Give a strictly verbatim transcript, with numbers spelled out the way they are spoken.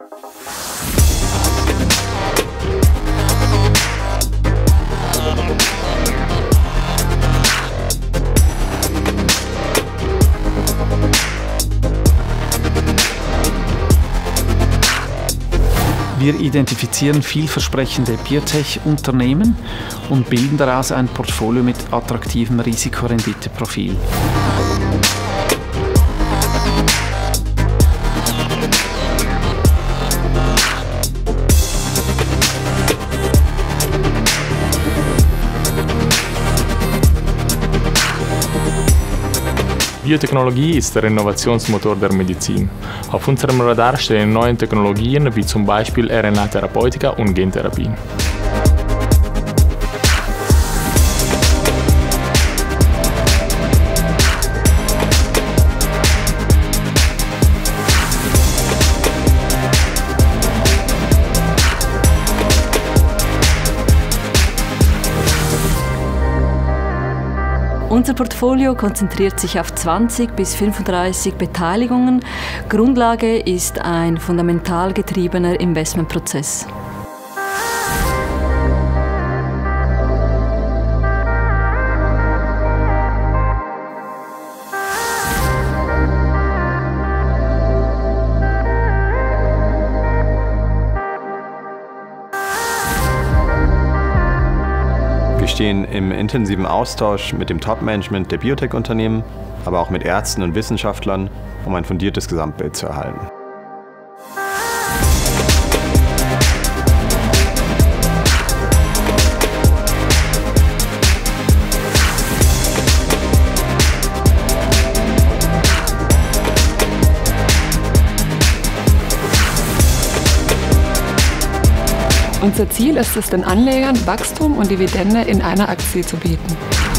Wir identifizieren vielversprechende Biotech-Unternehmen und bilden daraus ein Portfolio mit attraktivem Risikorenditeprofil. Biotechnologie ist der Innovationsmotor der Medizin. Auf unserem Radar stehen neue Technologien wie zum Beispiel R N A-Therapeutika und Gentherapien. Unser Portfolio konzentriert sich auf zwanzig bis fünfunddreißig Beteiligungen. Grundlage ist ein fundamental getriebener Investmentprozess. Wir stehen im intensiven Austausch mit dem Top-Management der Biotech-Unternehmen, aber auch mit Ärzten und Wissenschaftlern, um ein fundiertes Gesamtbild zu erhalten. Unser Ziel ist es, den Anlegern Wachstum und Dividende in einer Aktie zu bieten.